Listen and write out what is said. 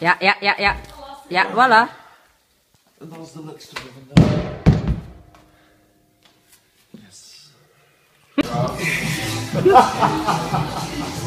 Ja, ja, ja, ja. Ja, voilà. En dat is de leukste voor vandaag. Yes.